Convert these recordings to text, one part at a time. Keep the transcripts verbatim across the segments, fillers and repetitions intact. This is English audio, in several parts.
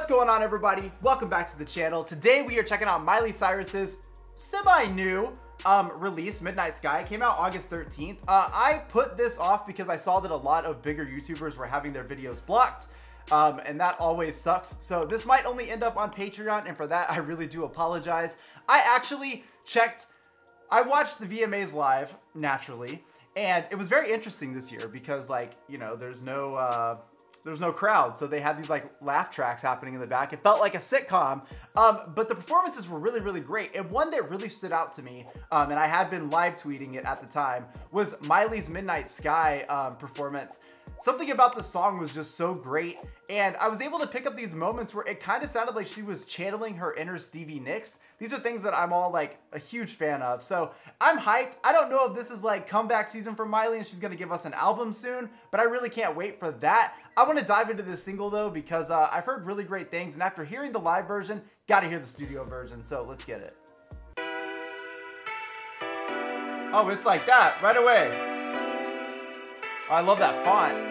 What's going on, everybody? Welcome back to the channel. Today we are checking out Miley Cyrus's semi-new um, release, Midnight Sky. It came out August thirteenth. Uh, I put this off because I saw that a lot of bigger YouTubers were having their videos blocked. Um, and that always sucks. So this might only end up on Patreon, and for that I really do apologize. I actually checked, I watched the V M As live, naturally, and it was very interesting this year because, like, you know, there's no uh, there's no crowd, so they had these like laugh tracks happening in the back. It felt like a sitcom, um, but the performances were really, really great. And one that really stood out to me, um, and I had been live tweeting it at the time, was Miley's Midnight Sky um, performance. Something about the song was just so great, and I was able to pick up these moments where it kind of sounded like she was channeling her inner Stevie Nicks. These are things that I'm all like a huge fan of, so I'm hyped. I don't know if this is like comeback season for Miley and she's gonna give us an album soon, but I really can't wait for that. I want to dive into this single though because uh, I've heard really great things, and after hearing the live version, gotta hear the studio version, so let's get it. Oh, it's like that right away. Oh, I love that font.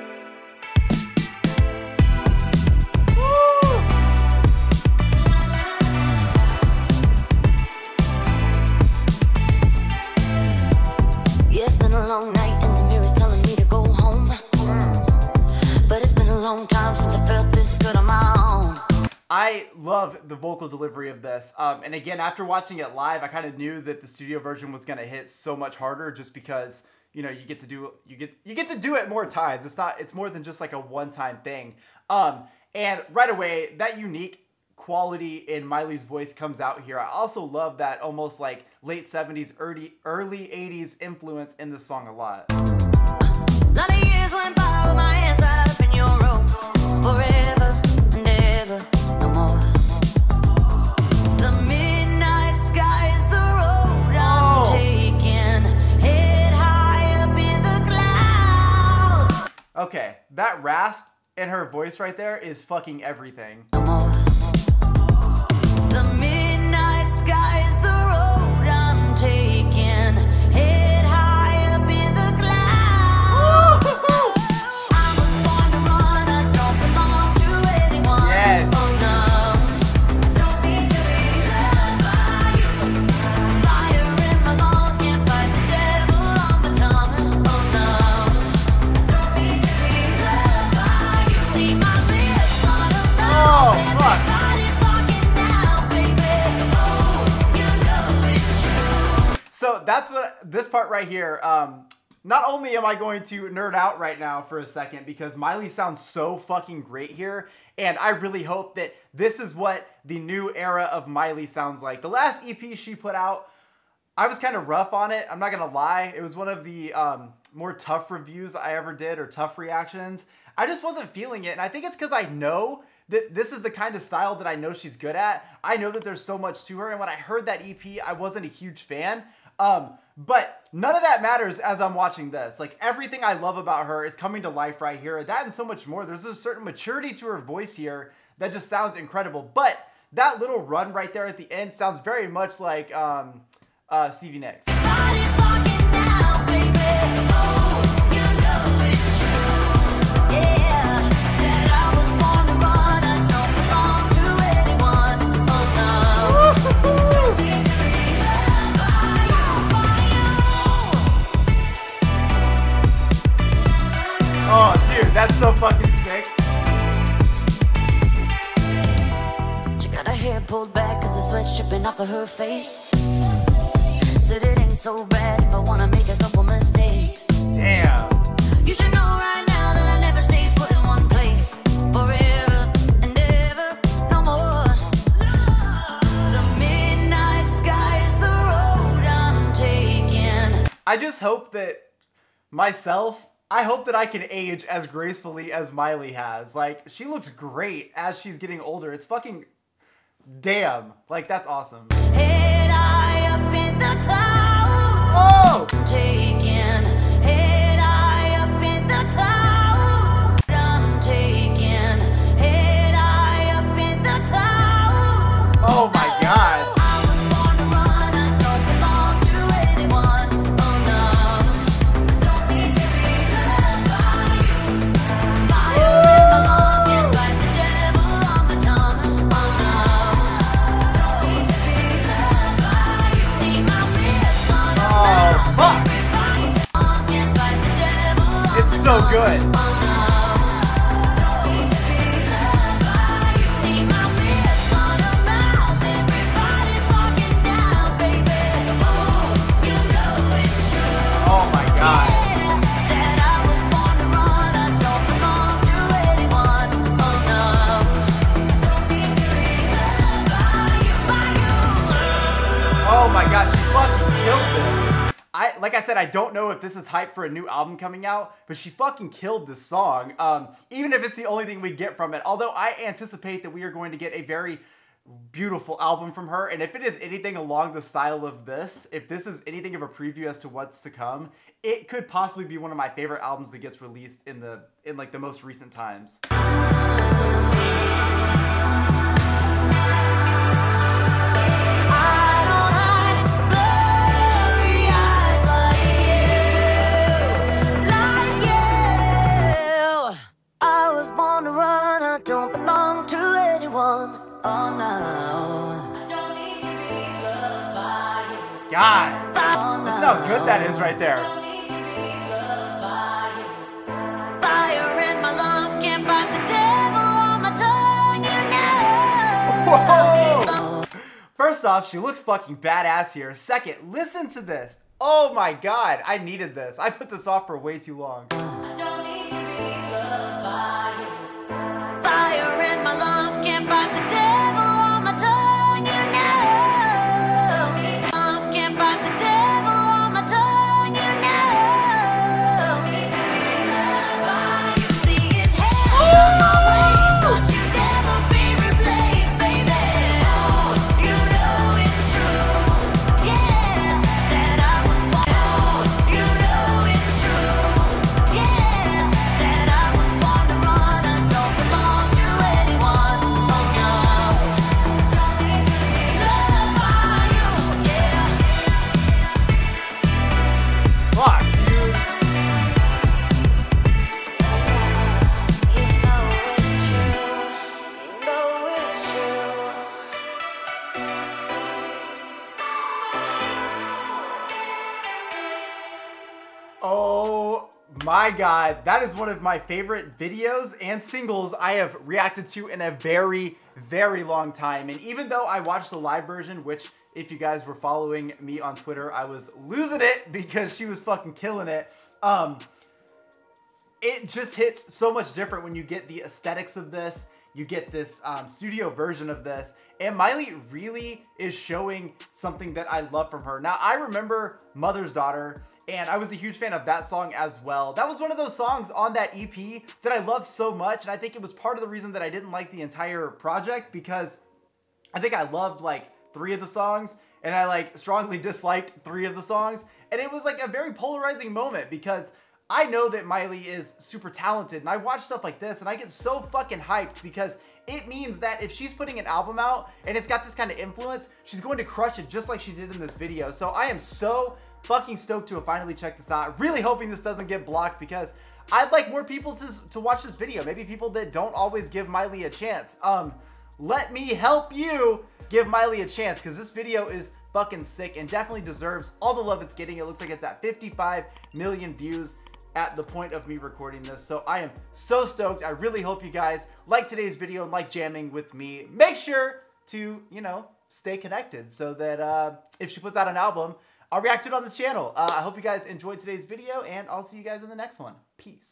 Long night and the mirror's telling me to go home, but it's been a long time since I felt this good on my own. I love the vocal delivery of this, um, and again, after watching it live, I kind of knew that the studio version was gonna hit so much harder, just because, you know, you get to do you get you get to do it more times. It's not it's more than just like a one-time thing. Um, and right away, that unique quality in Miley's voice comes out here. I also love that almost like late seventies, early early eighties influence in the song a lot. Lot of years went by with my hands tied up in your ropes, forever and ever, no more. The midnight sky is the road I'm oh. taking, head high up in the clouds. Okay, that rasp in her voice right there is fucking everything. No more. The midnight sky is the road I'm taking, head high up in the clouds. I was born to run, I don't belong to anyone. Yes. Oh no, don't need to be loved by you. Fire in my lungs, can't fight the devil on my tongue. Oh no, don't need to be loved by you. See my lips on a mouth. Oh, fuck. So that's what this part right here, um, not only am I going to nerd out right now for a second because Miley sounds so fucking great here, and I really hope that this is what the new era of Miley sounds like. The last E P she put out, I was kind of rough on it, I'm not gonna lie. It was one of the um, more tough reviews I ever did, or tough reactions. I just wasn't feeling it, and I think it's because I know that this is the kind of style that I know she's good at. I know that there's so much to her, and when I heard that E P, I wasn't a huge fan. Um, but none of that matters as I'm watching this. Like, everything I love about her is coming to life right here. That and so much more. There's a certain maturity to her voice here that just sounds incredible. But that little run right there at the end sounds very much like um, uh, Stevie Nicks. Oh, dude, that's so fucking sick. She got her hair pulled back cause the sweat's dripping off of her face. Said it ain't so bad if I wanna make a couple mistakes. Damn. You should know right now that I never stay put in one place. Forever and ever, no more. The midnight sky is the road I'm taking. I just hope that myself, I hope that I can age as gracefully as Miley has. Like, she looks great as she's getting older. It's fucking damn. Like, that's awesome. Head high up in the clouds. Oh! I'm taking head high up in the clouds. I'm taking head high up in the clouds. Oh my god. I was born to run, I don't belong to anyone. Oh no, don't need to be loved by you. Fire in my lungs, can't fight the devil on my tongue. good. Oh my god. Oh my gosh, she fucking killed this. I, like I said, I don't know if this is hype for a new album coming out, but she fucking killed this song. Um, even if it's the only thing we get from it. Although I anticipate that we are going to get a very beautiful album from her. And if it is anything along the style of this, if this is anything of a preview as to what's to come, it could possibly be one of my favorite albums that gets released in the, in like the most recent times. God, listen how good that is right there. Whoa! First off, she looks fucking badass here. Second, listen to this. Oh my god, I needed this. I put this off for way too long. Oh my god, that is one of my favorite videos and singles I have reacted to in a very, very long time. And even though I watched the live version, which if you guys were following me on Twitter, I was losing it because she was fucking killing it. Um, it just hits so much different when you get the aesthetics of this. You get this um, studio version of this, and Miley really is showing something that I love from her. Now, I remember Mother's Daughter, and I was a huge fan of that song as well. That was one of those songs on that E P that I loved so much, and I think it was part of the reason that I didn't like the entire project, because I think I loved like three of the songs, and I like strongly disliked three of the songs, and it was like a very polarizing moment because I know that Miley is super talented, and I watch stuff like this and I get so fucking hyped because it means that if she's putting an album out and it's got this kind of influence, she's going to crush it just like she did in this video. So I am so fucking stoked to finally check this out. Really hoping this doesn't get blocked because I'd like more people to, to watch this video. Maybe people that don't always give Miley a chance. Um, let me help you give Miley a chance because this video is fucking sick and definitely deserves all the love it's getting. It looks like it's at fifty-five million views at the point of me recording this. So I am so stoked. I really hope you guys like today's video and like jamming with me. Make sure to, you know, stay connected so that uh, if she puts out an album, I'll react to it on this channel. Uh, I hope you guys enjoyed today's video, and I'll see you guys in the next one. Peace.